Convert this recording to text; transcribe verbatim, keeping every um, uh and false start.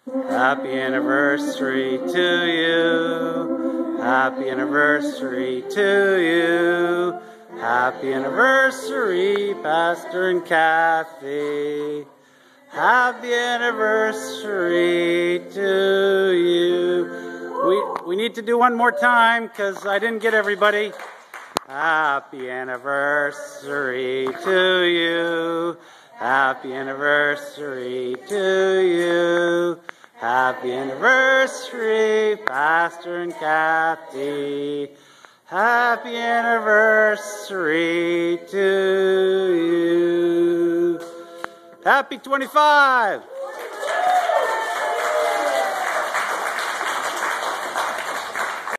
Happy anniversary to you. Happy anniversary to you. Happy anniversary, Pastor and Kathy. Happy anniversary to you. We, we need to do one more time because I didn't get everybody. Happy anniversary to you. Happy anniversary to you. Happy anniversary, Pastor and Kathy. Happy anniversary to you. Happy twenty-five.